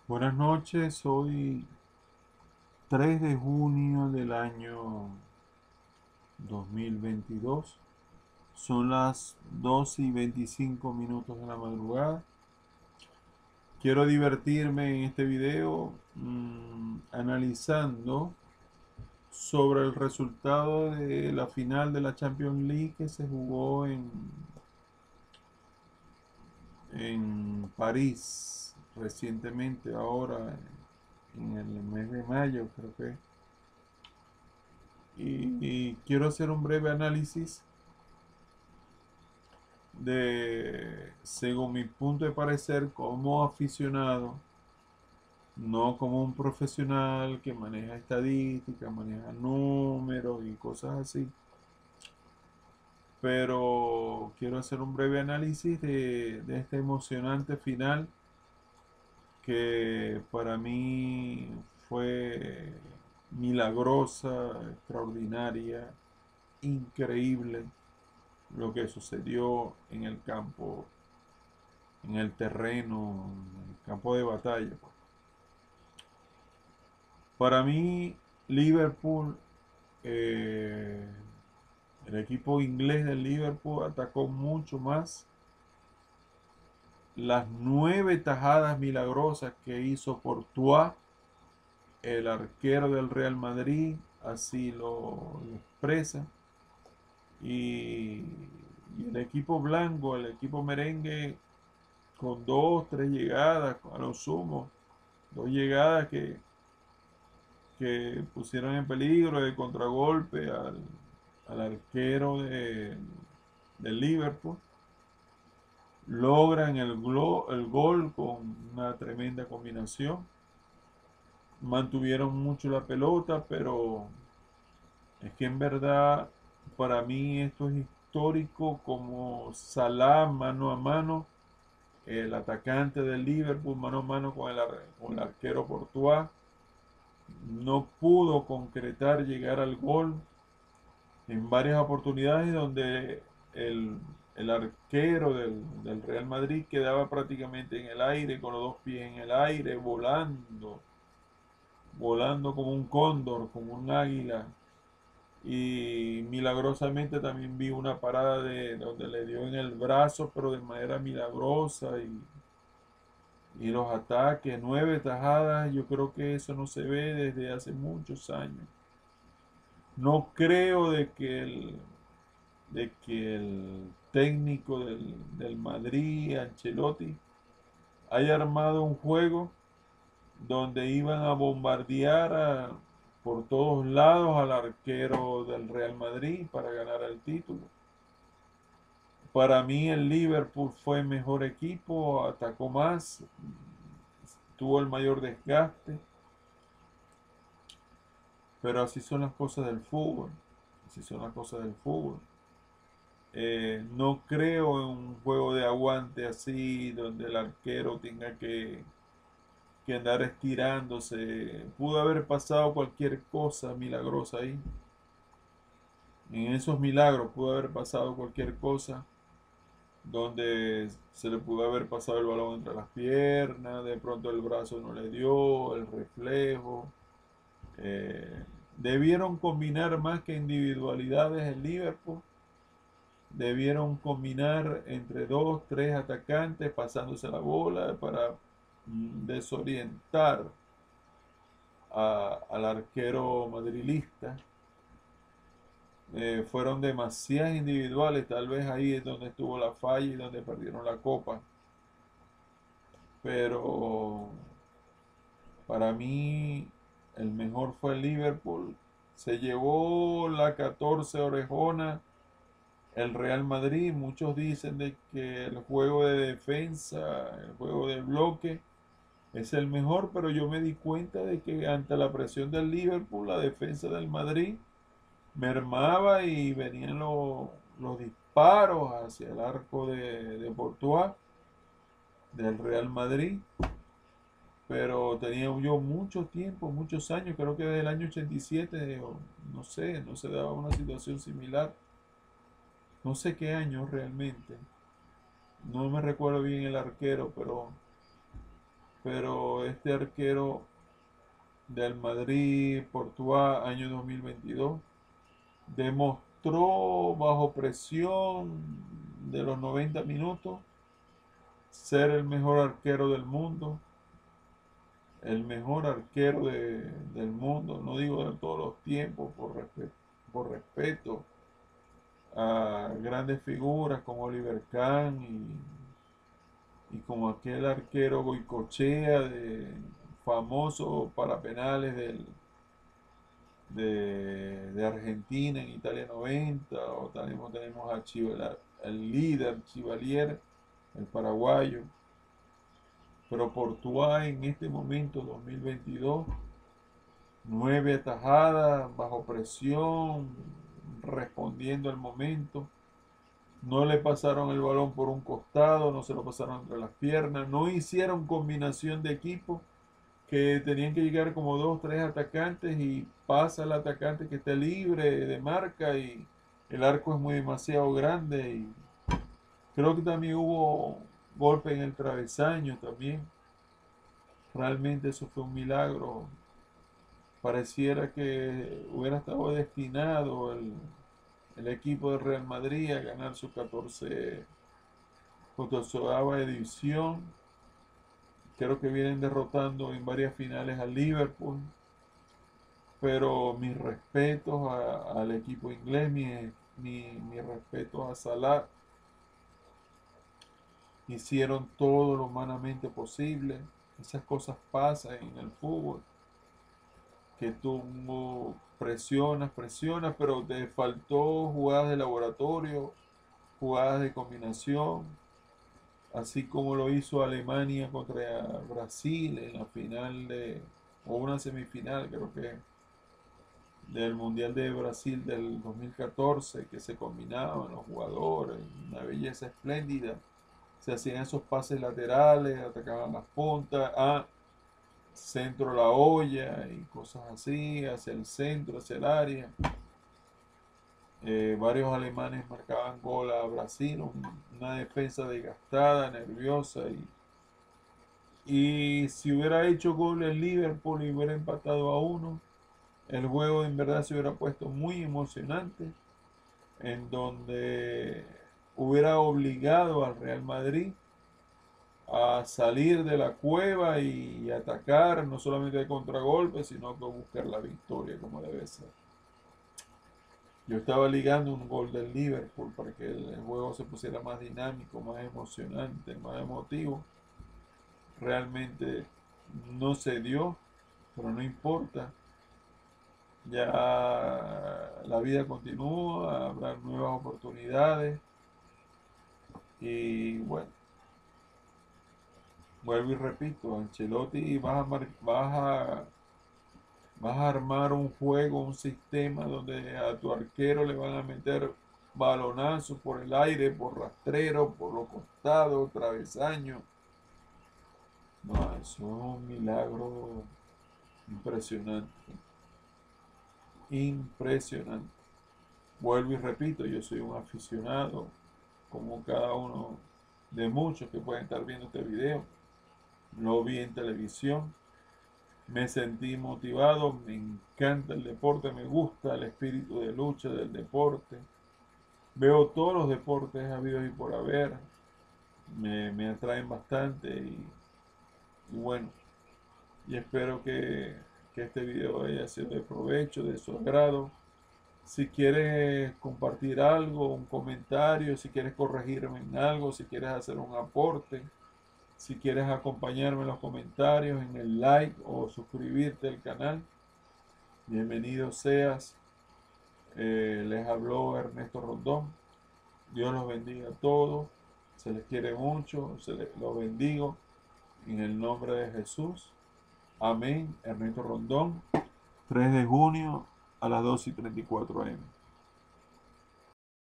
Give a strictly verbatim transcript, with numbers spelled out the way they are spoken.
Buenas noches, hoy tres de junio del año dos mil veintidós. Son las doce y veinticinco minutos de la madrugada. Quiero divertirme en este video mmm, analizando sobre el resultado de la final de la Champions League que se jugó en, en París recientemente, ahora en el mes de mayo, creo que. Y, y quiero hacer un breve análisis de, según mi punto de parecer, como aficionado, no como un profesional que maneja estadísticas, maneja números y cosas así. Pero quiero hacer un breve análisis de, de esta emocionante final que para mí fue milagrosa, extraordinaria, increíble lo que sucedió en el campo, en el terreno, en el campo de batalla, pues. Para mí, Liverpool, eh, el equipo inglés del Liverpool atacó mucho más. Las nueve tajadas milagrosas que hizo Courtois, el arquero del Real Madrid, así lo, lo expresa. Y, y el equipo blanco, el equipo merengue, con dos, tres llegadas, a lo sumo, dos llegadas que, que pusieron en peligro de contragolpe al, al arquero de, de Liverpool. Logran el, glo- el gol con una tremenda combinación. Mantuvieron mucho la pelota, pero es que en verdad para mí esto es histórico, como Salah mano a mano, el atacante del Liverpool mano a mano con el, ar- con el arquero Courtois. No pudo concretar llegar al gol en varias oportunidades donde el, el arquero del, del Real Madrid quedaba prácticamente en el aire, con los dos pies en el aire, volando, volando como un cóndor, como un águila. Y milagrosamente también vi una parada de donde le dio en el brazo, pero de manera milagrosa. Y, y los ataques, nueve tajadas, yo creo que eso no se ve desde hace muchos años. No creo de que el, de que el técnico del, del Madrid, Ancelotti, haya armado un juego donde iban a bombardear a- por todos lados al arquero del Real Madrid para ganar el título. Para mí el Liverpool fue mejor equipo, atacó más, tuvo el mayor desgaste, pero así son las cosas del fútbol, así son las cosas del fútbol. Eh, no creo en un juego de aguante así, donde el arquero tenga que, que andar estirándose. Pudo haber pasado cualquier cosa milagrosa ahí. En esos milagros pudo haber pasado cualquier cosa, donde se le pudo haber pasado el balón entre las piernas, de pronto el brazo no le dio, el reflejo. Eh, debieron combinar más que individualidades en Liverpool. Debieron combinar entre dos, tres atacantes pasándose la bola para mm, desorientar a- al arquero madrilista. Eh, fueron demasiadas individuales, tal vez ahí es donde estuvo la falla y donde perdieron la copa. Pero para mí el mejor fue el Liverpool. Se llevó la catorce orejona el Real Madrid. Muchos dicen de que el juego de defensa, el juego de bloque es el mejor, pero yo me di cuenta de que ante la presión del Liverpool, la defensa del Madrid mermaba y venían los, los disparos hacia el arco de, de Courtois del Real Madrid. Pero tenía yo mucho tiempo, muchos años, creo que desde el año ochenta y siete, o no sé, no se daba una situación similar. No sé qué año realmente. No me recuerdo bien el arquero, pero pero este arquero del Madrid Portugal año dos mil veintidós demostró bajo presión de los noventa minutos ser el mejor arquero del mundo, el mejor arquero de, del mundo, no digo de todos los tiempos, por respeto, por respeto a grandes figuras como Oliver Kahn y, y como aquel arquero Goicoechea, de, famoso para penales del, de, de Argentina en Italia noventa, o tenemos, tenemos a Chival, el líder Chivalier, el paraguayo. Pero Portugal en este momento, dos mil veintidós, nueve atajadas, bajo presión, respondiendo al momento. No le pasaron el balón por un costado, no se lo pasaron entre las piernas, no hicieron combinación de equipo, que tenían que llegar como dos, tres atacantes y pasa el atacante que esté libre de marca y el arco es muy demasiado grande. Y creo que también hubo golpe en el travesaño también. Realmente eso fue un milagro. Pareciera que hubiera estado destinado el, el equipo de Real Madrid a ganar su catorce, catorceava edición. Creo que vienen derrotando en varias finales al Liverpool. Pero mis respetos a- al equipo inglés, mi, mi, mi respetos a Salah. Hicieron todo lo humanamente posible. Esas cosas pasan en el fútbol, que tú presionas, presionas, pero te faltó jugadas de laboratorio, jugadas de combinación, así como lo hizo Alemania contra Brasil en la final de, o una semifinal, creo que, del Mundial de Brasil del dos mil catorce, que se combinaban los jugadores, una belleza espléndida. Se hacían esos pases laterales, atacaban las puntas, a centro a la olla y cosas así, hacia el centro, hacia el área. Eh, varios alemanes marcaban gol a Brasil, un- una defensa desgastada, nerviosa. Y, y si hubiera hecho gol el Liverpool y hubiera empatado a uno, el juego en verdad se hubiera puesto muy emocionante, en donde hubiera obligado al Real Madrid a salir de la cueva y atacar, no solamente de contragolpe, sino que buscar la victoria como debe ser. Yo estaba ligando un gol del Liverpool para que el juego se pusiera más dinámico, más emocionante, más emotivo. Realmente no se dio, pero no importa. Ya la vida continúa, habrá nuevas oportunidades y bueno, vuelvo y repito, Ancelotti vas a, mar- vas a, vas a armar un juego, un sistema donde a tu arquero le van a meter balonazos por el aire, por rastrero, por los costados, travesaño. No, eso es un milagro impresionante, impresionante. Vuelvo y repito, yo soy un aficionado, como cada uno de muchos que pueden estar viendo este video. Lo vi en televisión, me sentí motivado, me encanta el deporte, me gusta el espíritu de lucha del deporte. Veo todos los deportes habidos y por haber, me, me atraen bastante y, y bueno, y espero que, que este video haya sido de provecho, de su agrado. Si quieres compartir algo, un comentario, si quieres corregirme en algo, si quieres hacer un aporte, si quieres acompañarme en los comentarios, en el like o suscribirte al canal, bienvenido seas. Eh, les habló Ernesto Rondón. Dios los bendiga a todos. Se les quiere mucho, se les los bendigo en el nombre de Jesús. Amén. Ernesto Rondón, tres de junio a las dos y treinta y cuatro a m